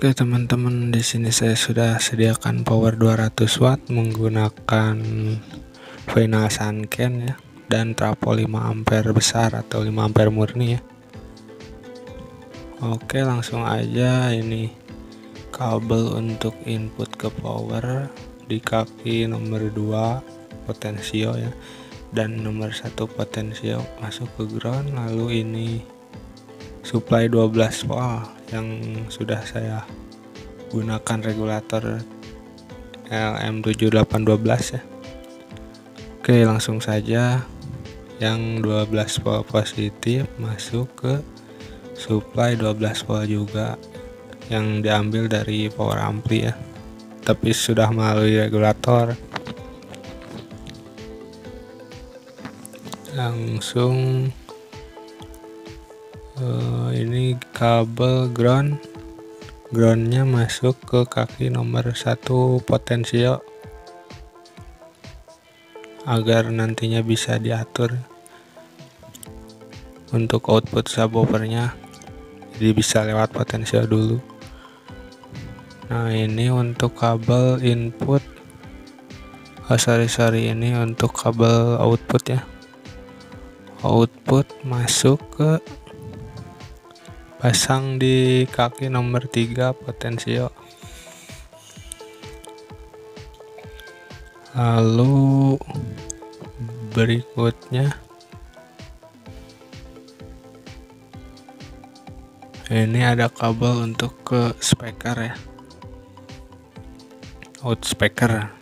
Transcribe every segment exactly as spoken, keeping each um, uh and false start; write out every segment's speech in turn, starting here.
Oke teman-teman, di sini saya sudah sediakan power dua ratus watt menggunakan final Sunken ya, dan trafo lima ampere besar atau lima ampere murni ya. Oke, langsung aja. Ini kabel untuk input ke power di kaki nomor dua potensio ya, dan nomor satu potensio masuk ke ground. Lalu ini supply dua belas volt yang sudah saya gunakan regulator L M tujuh delapan satu dua ya. Oke, langsung saja. Yang dua belas volt positif masuk ke supply dua belas volt juga, yang diambil dari power ampli ya, tapi sudah melalui regulator. Langsung uh, ini kabel ground groundnya masuk ke kaki nomor satu potensio agar nantinya bisa diatur untuk output subwoofernya, jadi bisa lewat potensio dulu. Nah, ini untuk kabel input, oh sorry sorry ini untuk kabel output ya. Output masuk ke pasang di kaki nomor tiga potensio. Lalu berikutnya ini ada kabel untuk ke speaker ya, out speaker,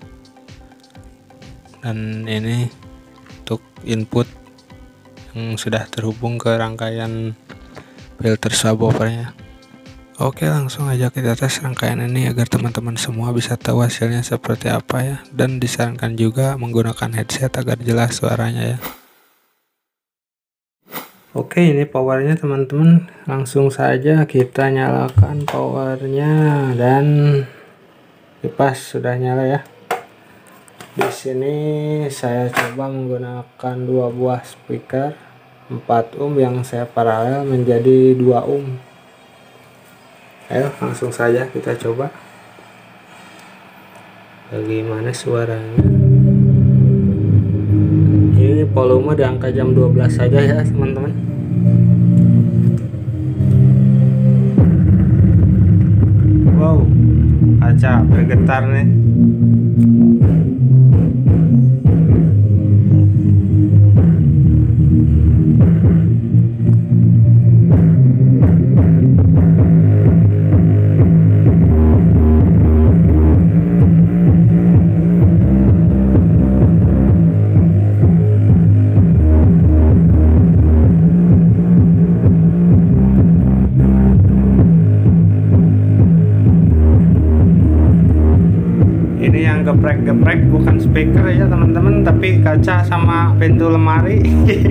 dan ini untuk input yang sudah terhubung ke rangkaian filter subwoofernya. Oke, langsung aja kita tes rangkaian ini agar teman-teman semua bisa tahu hasilnya seperti apa ya, dan disarankan juga menggunakan headset agar jelas suaranya ya. Oke, ini powernya teman-teman. Langsung saja kita nyalakan powernya, dan kipas sudah nyala ya. Di sini saya coba menggunakan dua buah speaker empat ohm yang saya paralel menjadi dua ohm. Ayo langsung saja kita coba bagaimana suaranya. Ini volume di angka jam dua belas saja ya teman-teman. Wow, kaca bergetar nih. Ini yang geprek-geprek bukan speaker ya teman-teman, tapi kaca sama pintu lemari.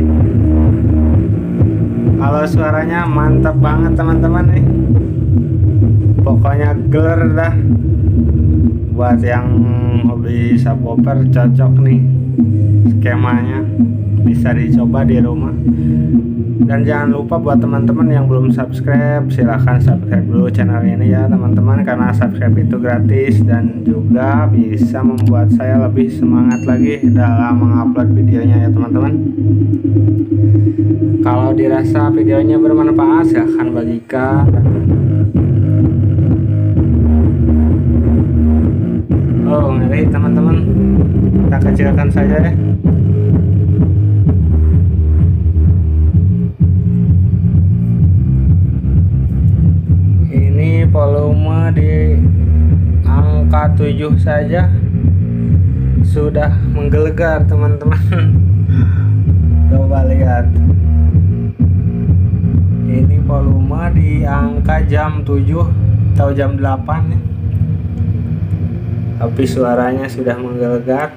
Kalau suaranya mantap banget teman-teman nih, pokoknya geler dah. Buat yang hobi subwoofer cocok nih skemanya, bisa dicoba di rumah. Dan jangan lupa buat teman-teman yang belum subscribe, silahkan subscribe dulu channel ini ya teman-teman, karena subscribe itu gratis dan juga bisa membuat saya lebih semangat lagi dalam mengupload videonya ya teman-teman. Kalau dirasa videonya bermanfaat, silahkan bagikan. Oh, ngeri teman-teman, kita kecilkan saja ya. Volume di angka tujuh saja sudah menggelegar teman-teman. Coba lihat, ini volume di angka jam tujuh atau jam delapan ya, tapi suaranya sudah menggelegar.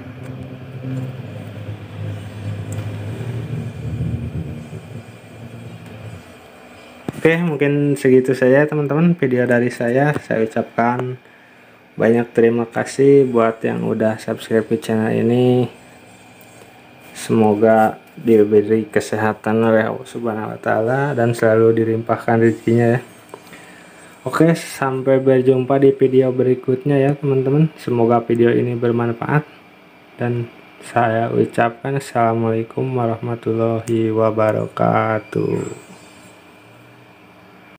Oke, mungkin segitu saja teman-teman video dari saya. Saya ucapkan banyak terima kasih buat yang udah subscribe ke channel ini. Semoga diberi kesehatan oleh Allah Subhanahu wa taala dan selalu dilimpahkan rezekinya ya. Oke, sampai berjumpa di video berikutnya ya teman-teman. Semoga video ini bermanfaat dan saya ucapkan assalamualaikum warahmatullahi wabarakatuh.